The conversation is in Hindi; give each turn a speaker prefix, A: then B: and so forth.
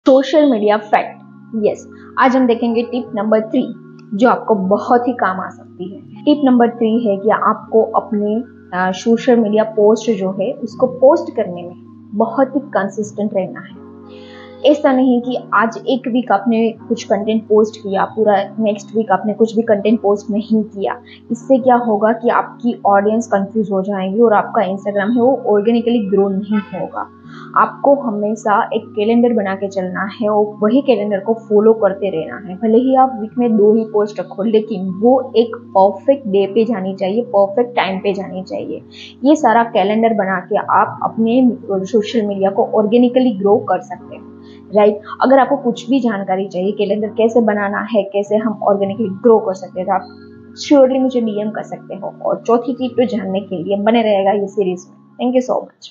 A: Social media fact. यस, आज हम देखेंगे टिप नंबर 3 जो आपको बहुत ही काम आ सकती है। टिप नंबर 3 है कि आपको अपने सोशल मीडिया पोस्ट जो है उसको पोस्ट करने में बहुत ही कंसिस्टेंट रहना है। ऐसा नहीं कि आज एक वीक आपने कुछ कंटेंट पोस्ट किया, पूरा नेक्स्ट वीक आपने कुछ भी कंटेंट पोस्ट नहीं किया। इससे क्या होगा कि आपकी ऑडियंस कंफ्यूज हो जाएगी और आपका इंस्टाग्राम है वो ऑर्गेनिकली ग्रो नहीं होगा। आपको हमेशा एक कैलेंडर बना के चलना है और वही कैलेंडर को फॉलो करते रहना है। भले ही आप वीक में 2 ही पोस्ट रखो, लेकिन वो एक परफेक्ट डे पे जानी चाहिए, परफेक्ट टाइम पे जानी चाहिए। ये सारा कैलेंडर बना के आप अपने सोशल मीडिया को ऑर्गेनिकली ग्रो कर सकते हैं। राइट, अगर आपको कुछ भी जानकारी चाहिए कैलेंडर कैसे बनाना है, कैसे हम ऑर्गेनिकली ग्रो कर सकते हैं, तो आप श्योरली मुझे डीएम कर सकते हो। और चौथी टिप तो जानने के लिए बने रहेगा ये सीरीज में। Thank you so much.